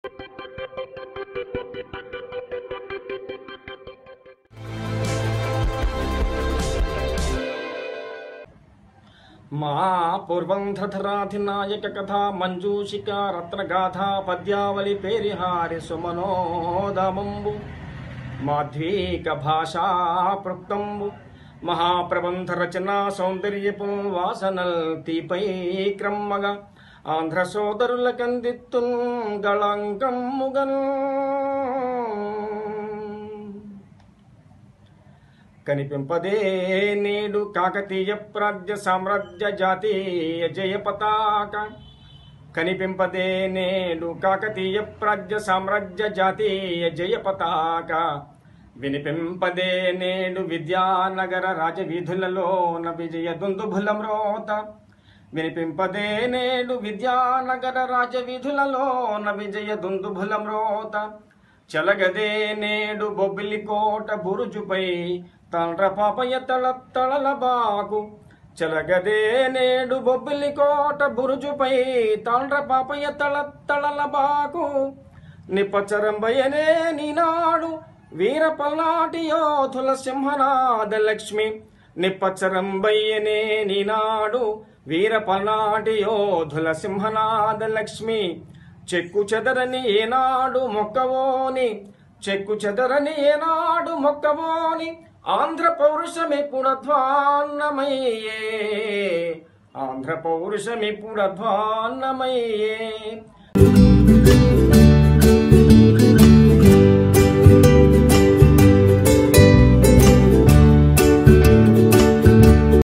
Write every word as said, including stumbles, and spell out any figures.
మా పూర్వంధ్రధరాధినాయక కథా మంజూషికా రత్నగాథా పద్యావళి పేరిహారి సుమనోదమంబు మాధ్వీక భాషా పృక్తంబు మహాప్రబంధ రచనా సౌందర్యపు వాసనల్ తీపై క్రమ్మగా ఆంధ్ర సోదరుల కందిత్తున్ గళంకమ్ముగన్ కనిపింపదే నేడు కాకతీయ ప్రాజ్య సామ్రాజ్య జాతీయ జయ పతాక కనిపింపదే నేడు కాకతీయ ప్రాజ్య సామ్రాజ్య జాతీయ జయ పతాక వినిపింపదే నేడు విద్యానగర రాజవీధులలోన విజయ దుందుభుల మ్రోత వినిపింపదే నేడు విద్యానగర రాజవీధులలోన విజయ దుందుభుల మ్రోత చలగదే నేడు బొబ్బిలి కోట బురుజుపై తండ్ర పాపయ్య తళ తళల బాకు చలగదే నేడు బొబ్బిలి కోట బురుజుపై తండ్ర పాపయ్య తళ తళల బాకు నిపచరంబయనే నీనాడు వీర పల్నాటి యోధుల సింహనాద లక్ష్మి నిపచరంబయ్యనే నీనాడు వీర పల్నాటి యోధుల సింహనాద లక్ష్మి చెక్కు చెదరని ఏనాడు మొక్కవోని చెక్కు చెదరని ఏనాడు మొక్కవోని ఆంధ్ర పౌరుషమి పుడధ్వాన్నమయ్యే ఆంధ్ర పౌరుషమి పుడధ్వాన్నమయ్యే